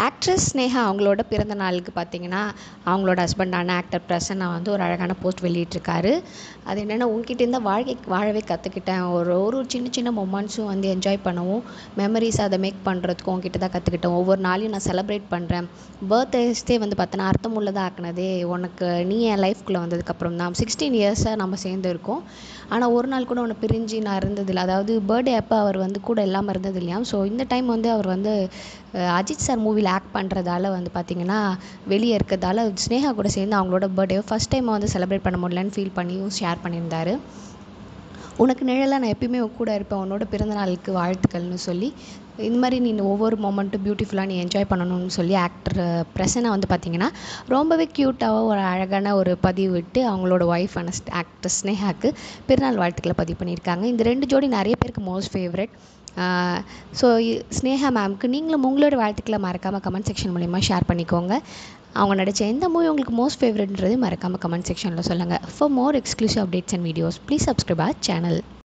Actress Sneha அவங்களோட பிறந்த நாளுக்கு பார்த்தீங்கன்னா, அவங்களோட ஹஸ்பண்டான ஆக்டர் பிரசன்னா வந்து ஒரு அழகான போஸ்ட் வெளியிட்டிருக்காரு. அது என்னென்னா, உன்கிட்டேருந்து வாழவே கற்றுக்கிட்டேன். ஒரு ஒரு சின்ன சின்ன மொமெண்ட்ஸும் வந்து என்ஜாய் பண்ணவும், மெமரீஸ் அதை மேக் பண்ணுறதுக்கும் உன்கிட்ட தான் கற்றுக்கிட்டேன். ஒவ்வொரு நாளையும் நான் செலிப்ரேட் பண்ணுறேன். பர்த்டேஸ்டே வந்து பார்த்தோன்னா, அர்த்தமுள்ளதாக ஆக்குனதே உனக்கு நீ என் லைஃப்குள்ளே வந்ததுக்கப்புறம் தான். 16 இயர்ஸாக நம்ம சேர்ந்து இருக்கோம். ஆனால் ஒரு நாள் கூட உன்னை பிரிஞ்சு நான் இருந்ததில்ல. அதாவது பர்த்டே அப்போ அவர் வந்து கூட இல்லாமல் இருந்தது இல்லையாம். ஸோ இந்த டைம் வந்து அவர் வந்து அஜித் சார் மூவியில் ஆக்ட் பண்ணுறதால வந்து பார்த்திங்கன்னா வெளியே இருக்கிறதால ஸ்னேகா கூட சேர்ந்து அவங்களோட பர்த்டேவை ஃபஸ்ட் டைம் வந்து செலிப்ரேட் பண்ண முடியலன்னு ஃபீல் பண்ணியும் ஷேர் பண்ணியிருந்தாரு. உனக்கு நிழலாக நான் எப்பயுமே கூட இருப்பேன், உன்னோட பிறந்தநாளுக்கு வாழ்த்துக்கள்னு சொல்லி இந்த மாதிரி நீ ஒவ்வொரு மொமெண்ட்டும் பியூட்டிஃபுல்லாக நீ என்ஜாய் பண்ணணும்னு சொல்லி ஆக்டர் பிரசன்னா வந்து பார்த்திங்கன்னா ரொம்பவே க்யூட்டாக ஒரு அழகான ஒரு பதிவு விட்டு அவங்களோட ஒய்ஃபான ஆக்டர் ஸ்னேகாவுக்கு பிறநாள் வாழ்த்துக்களை பதிவு பண்ணியிருக்காங்க. இந்த 2 ஜோடி நிறைய பேருக்கு மோஸ்ட் ஃபேவரட். ஸோ ஸ்னேகா மேம்க்கு நீங்களும் உங்களோட வாழ்த்துக்களை மறக்காமல் கமெண்ட் செக்ஷன் மூலிமா ஷேர் பண்ணிக்கோங்க. அவங்க நடித்த எந்த மூவி உங்களுக்கு மோஸ்ட் ஃபேவரட்ன்றது மறக்காமல் கமெண்ட் செக்ஷனில் சொல்லுங்கள். For more exclusive updates and videos please subscribe our channel.